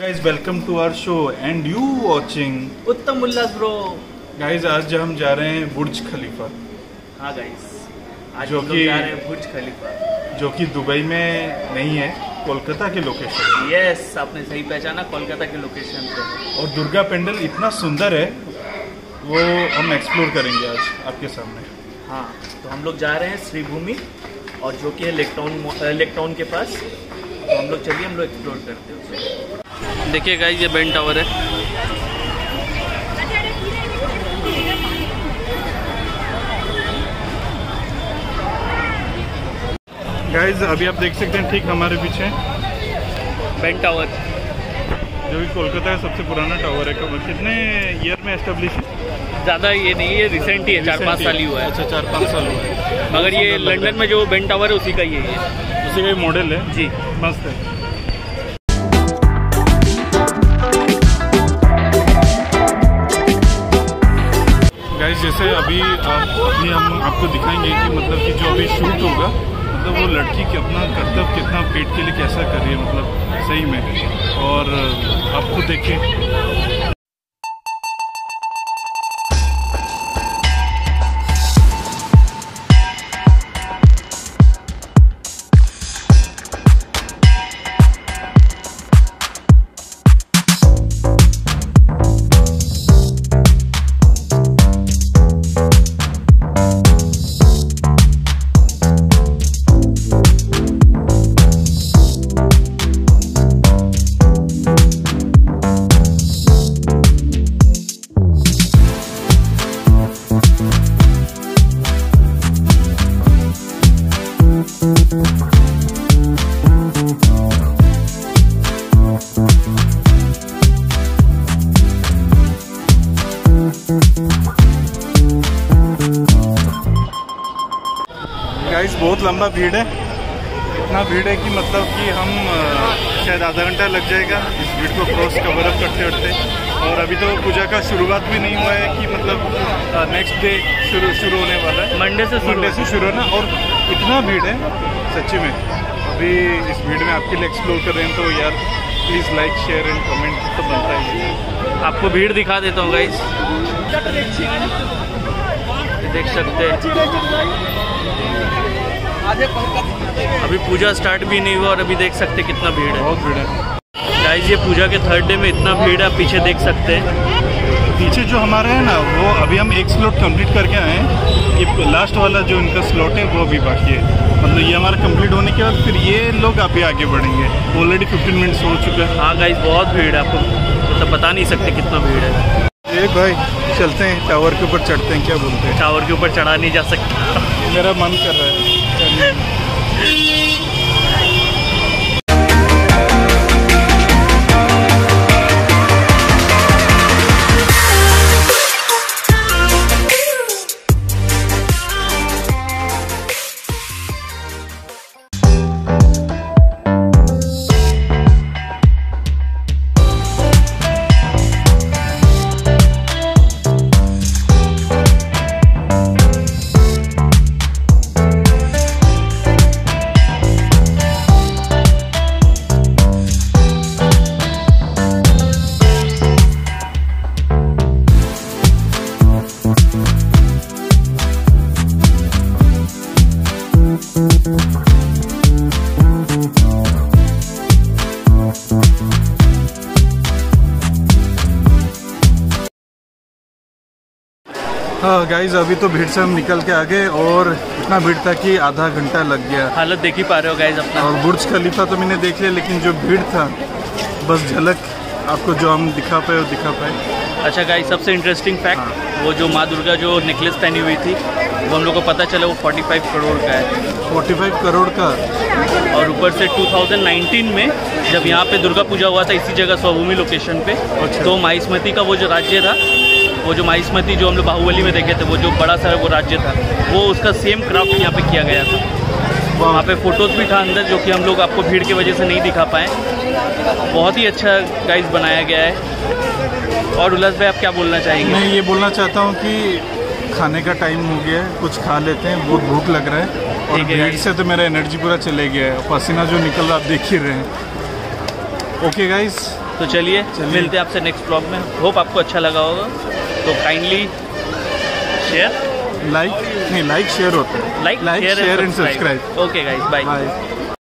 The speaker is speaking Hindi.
guys, welcome to our show and you watching उत्तम उल्लास ब्रो। गाइज आज हम जा रहे हैं बुर्ज खलीफा। हाँ गाइस, आज जो हम लोग कि जा रहे हैं बुर्ज खलीफा, जो कि दुबई में नहीं है, कोलकाता के लोकेशन। यस, आपने सही पहचाना, कोलकाता के लोकेशन पे। और दुर्गा पेंडल इतना सुंदर है, वो हम एक्सप्लोर करेंगे आज आपके सामने। हाँ, तो हम लोग जा रहे हैं श्रीभूमि, और जो कि है लेकटाउन के पास। तो हम लोग चलिए, हम लोग एक्सप्लोर करते हैं उसे। देखिए गाइस, ये बेन टावर है। गाइज अभी आप देख सकते हैं ठीक हमारे पीछे बेन टावर, जो कि कोलकाता का सबसे पुराना टावर है। कितने ईयर में एस्टेब्लिश है? ज़्यादा ये नहीं है, रिसेंट ही है, 4-5 साल ही हुआ है। अच्छा, 4-5 साल हुआ है। मगर ये लंदन में जो बेन टावर है उसी का ही है, उसी का मॉडल है जी। मस्त है। गाइस जैसे अभी हम आपको दिखाएंगे कि मतलब कि जो अभी शूट होगा, मतलब वो लड़की के अपना कर्तव्य कितना पेट के लिए कैसा कर रही है, मतलब सही में। और आप खुद देखिए। गाइस बहुत लंबा भीड़ है, इतना भीड़ है कि मतलब कि हम शायद आधा घंटा लग जाएगा इस भीड़ को क्रॉस कवर अप करते करते। और अभी तो पूजा का शुरुआत भी नहीं हुआ है कि मतलब नेक्स्ट डे शुरू होने वाला है, मंडे से शुरू होना। और इतना भीड़ है सच्ची में। अभी इस भीड़ में आपके लिए एक्सप्लोर कर रहे हैं, तो यार please like share and comment तो बनता ही है। आपको भीड़ दिखा देता हूँ गाइस, देख सकते हैं। अभी पूजा स्टार्ट भी नहीं हुआ और अभी देख सकते कितना भीड़ है, बहुत भीड़ है गाइस। ये पूजा के 3rd डे में इतना भीड़ है, आप पीछे देख सकते हैं। पीछे जो हमारे है ना, वो अभी हम एक स्लॉट कंप्लीट करके आए हैं। ये लास्ट वाला जो इनका स्लॉट है वो अभी बाकी है। मतलब ये हमारा कंप्लीट होने के बाद फिर ये लोग अभी आगे बढ़ेंगे। ऑलरेडी 15 मिनट्स हो चुका है। हाँ गाइस, बहुत भीड़ है, आपको मतलब बता नहीं सकते कितना भीड़ है। एक भाई चलते हैं टावर के ऊपर चढ़ते हैं, क्या बोलते हैं? टावर के ऊपर चढ़ा नहीं जा सकता, मेरा मन कर रहा है। हाँ गाइज अभी तो भीड़ से हम निकल के आ गए, और इतना भीड़ था कि आधा घंटा लग गया। हालत देख ही पा रहे हो गाइज अपना। और बुर्ज खलीफा तो मैंने देख लिया, लेकिन जो भीड़ था बस झलक आपको जो हम दिखा पाए वो दिखा पाए। अच्छा गाइज, सबसे इंटरेस्टिंग फैक्ट, वो जो माँ दुर्गा जो नेकलेस पहनी हुई थी, वो हम लोग को पता चला वो 45 करोड़ का है। 45 करोड़ का। और ऊपर से 2019 में जब यहाँ पे दुर्गा पूजा हुआ था इसी जगह स्वभूमि लोकेशन पे, तो माहिष्मती का वो जो राज्य था, वो जो माहिष्मती जो हम लोग बाहुबली में देखे थे, वो जो बड़ा सा वो राज्य था, वो उसका सेम क्राफ्ट यहाँ पे किया गया था। वहाँ पे फोटोज़ भी था अंदर, जो कि हम लोग आपको भीड़ की वजह से नहीं दिखा पाए। बहुत ही अच्छा गाइस बनाया गया है। और उल्लास भाई आप क्या बोलना चाहेंगे? मैं ये बोलना चाहता हूँ कि खाने का टाइम हो गया है, कुछ खा लेते हैं, बहुत भूख लग रहा है। और भीड़ से तो मेरा एनर्जी पूरा चले गया है, पसीना जो निकल रहा आप देख ही रहे हैं। ओके गाइस, तो चलिए मिलते हैं आपसे नेक्स्ट ब्लॉग में। होप आपको अच्छा लगा होगा, तो काइंडली शेयर लाइक शेयर होता है, like share and subscribe. Okay guys, bye.